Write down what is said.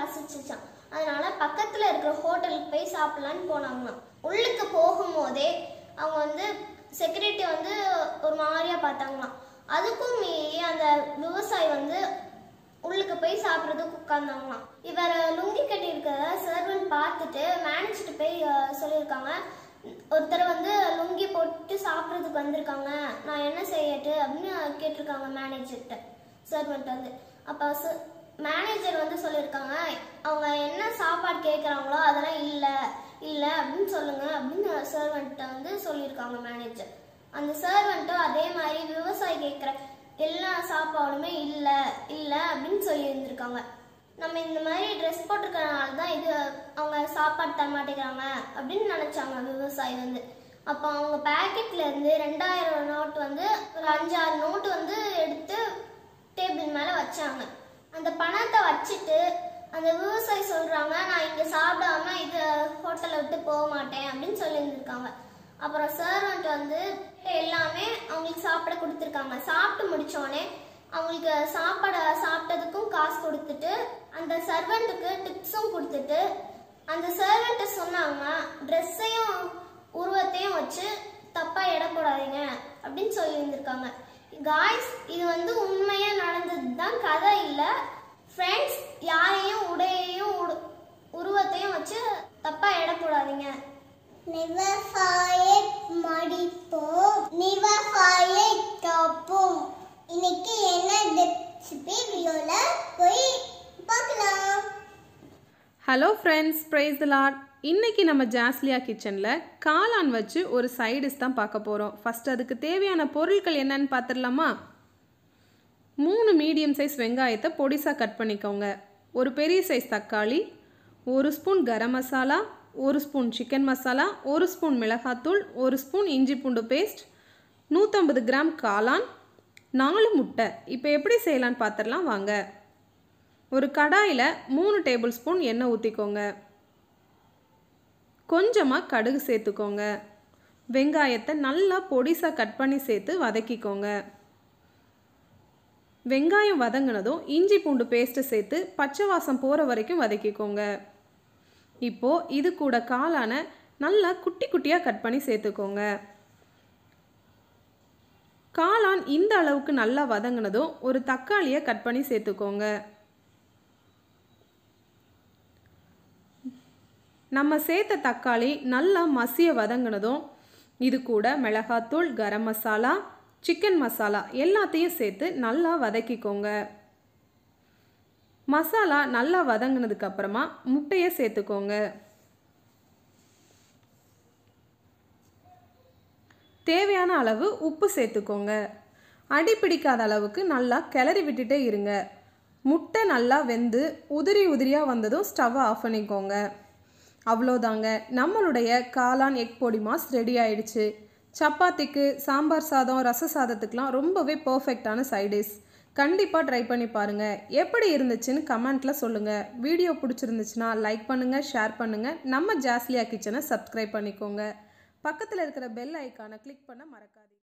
பசிச்சுச்சான். அதனால பக்கத்துல இருக்கிற ஹோட்டலுக்கு போய் சாப்பிடலான்னு போனாங்களாம். உள்ளுக்கு போகும்போதே அவங்க வந்து செக்யூரிட்டி வந்து ஒரு மாதிரியா பார்த்தாங்களாம். அதுக்கும் மீறி அந்த விவசாயி வந்து உள்ளுக்கு போய் சாப்பிட்றதுக்கு உட்கார்ந்தாங்களாம். இவர் லுங்கி கட்டி இருக்கிறத சர்வன்ட் பார்த்துட்டு மேனேஜர்கிட்ட போய் சொல்லியிருக்காங்க, ஒருத்தர் வந்து லுங்கி போட்டு சாப்பிட்றதுக்கு வந்திருக்காங்க, நான் என்ன செய்யட்டு அப்படின்னு கேட்டிருக்காங்க மேனேஜர்கிட்ட சர்வன்ட் வந்து. அப்போ மேனேஜர் வந்து சொல்லியிருக்காங்க, அவங்க என்ன சாப்பாடு கேட்குறாங்களோ அதெல்லாம் இல்லை அப்படின்னு சொல்லுங்க அப்படின்னு சர்வன்ட்ட வந்து சொல்லியிருக்காங்க மேனேஜர். அந்த சர்வன்ட்டும் அதே மாதிரி விவசாயி கேட்குற எல்லா சாப்பாடுமே இல்லை அப்படின்னு சொல்லி இருந்திருக்காங்க. நம்ம இந்த மாதிரி ட்ரெஸ் போட்டிருக்கறனால தான் இது அவங்க சாப்பாடு தர மாட்டேங்கிறாங்க அப்படின்னு நினைச்சாங்க விவசாயி வந்து. அப்போ அவங்க பேக்கெட்ல இருந்து 2000 நோட்டு வந்து ஒரு 5-6 நோட்டு வந்து எடுத்து டேபிள் மேல வச்சாங்க. அந்த பணத்தை வச்சுட்டு அந்த விவசாயி சொல்றாங்க, நான் இங்க சாப்பிடாம இது ஹோட்டலை விட்டு போக மாட்டேன் அப்படின்னு சொல்லி இருந்திருக்காங்க. அப்புறம் சர்வன்ட் வந்து எல்லாமே அவங்களுக்கு சாப்பிட கொடுத்துருக்காங்க. சாப்பிட்டு முடிச்சோடனே அவங்களுக்கு சாப்பிட்டதுக்கும் காசு கொடுத்துட்டு அந்த சர்வெண்ட்டுக்கு டிப்ஸும் கொடுத்துட்டு அந்த சர்வெண்ட்டை சொன்னாங்க, ட்ரெஸ்ஸையும் உருவத்தையும் வச்சு தப்பா எடை போடாதீங்க அப்படின்னு சொல்லி இருந்திருக்காங்க. காய்ஸ், இது வந்து உண்மையா நடந்தது தான், கதை இல்லை ஃப்ரெண்ட்ஸ். யாரையும் உடையையும் உருவத்தையும் வச்சு தப்பா எடை போடாதீங்க. விவசாய மடிப்போம், விவசாய காப்போம். இன்னைக்கு என்ன ரெசிபி வீடியோல போய் பார்க்கலாம். Hello friends, praise the lord. இன்னைக்கு நம்ம ஜாஸ்லியா கிச்சனில் காளான் வச்சு ஒரு சைடிஷ் தான் பார்க்க போகிறோம். ஃபஸ்ட் அதுக்கு தேவையான பொருட்கள் என்னன்னு பார்த்துடலாமா? 3 மீடியம் சைஸ் வெங்காயத்தை பொடிசாக கட் பண்ணிக்கோங்க. ஒரு பெரிய சைஸ் தக்காளி, 1 spoon garam masala, 1 spoon chicken masala, 1 spoon மிளகாத்தூள், 1 ஸ்பூன் இஞ்சி பூண்டு பேஸ்ட், 150 கிராம் காளான், 4 முட்டை. இப்போ எப்படி செய்யலான்னு பார்த்துடலாம் வாங்க. ஒரு கடாயில் 3 டேபிள் ஸ்பூன் எண்ணெய் ஊற்றிக்கோங்க. கொஞ்சமாக கடுகு சேர்த்துக்கோங்க. வெங்காயத்தை நல்லா பொடிசாக கட் பண்ணி சேர்த்து வதக்கிக்கோங்க. வெங்காயம் வதங்கினதும் இஞ்சி பூண்டு பேஸ்ட்டை சேர்த்து பச்சை வாசம் போகிற வரைக்கும் வதக்கிக்கோங்க. இப்போது இது கூட காளான நல்லா குட்டி குட்டியாக கட் பண்ணி சேர்த்துக்கோங்க. காளான் இந்த அளவுக்கு நல்லா வதங்கினதும் ஒரு தக்காளியை கட் பண்ணி சேர்த்துக்கோங்க. நம்ம சேர்த்த தக்காளி நல்லா மசிய வதங்கினதும் இது கூட மிளகாத்தூள், கரம் மசாலா, சிக்கன் மசாலா எல்லாத்தையும் சேர்த்து நல்லா வதக்கிக்கோங்க. மசாலா நல்லா வதங்கினதுக்கு அப்புறமா முட்டையை சேர்த்துக்கோங்க. தேவையான அளவு உப்பு சேர்த்துக்கோங்க. அடி பிடிக்காத அளவுக்கு நல்லா கிளறி விட்டுட்டே இருங்க. முட்டை நல்லா வெந்து உதிரியாக வந்ததும் ஸ்டவ்வை ஆஃப் பண்ணிக்கோங்க. அவ்வளோதாங்க, நம்மளுடைய காளான் எக் பொடிமாஸ் ரெடி ஆயிடுச்சு. சப்பாத்திக்கு, சாம்பார் சாதம், ரச சாதத்துக்கெலாம் ரொம்பவே பர்ஃபெக்டான சைடிஷ். கண்டிப்பாக ட்ரை பண்ணி பாருங்கள். எப்படி இருந்துச்சுன்னு கமெண்ட்டில் சொல்லுங்கள். வீடியோ பிடிச்சிருந்துச்சுன்னா லைக் பண்ணுங்கள், ஷேர் பண்ணுங்கள். நம்ம ஜாஸ்லியா கிச்சனை சப்ஸ்கிரைப் பண்ணிக்கோங்க. பக்கத்தில் இருக்கிற பெல் ஐக்கானை கிளிக் பண்ண மறக்காதீங்க.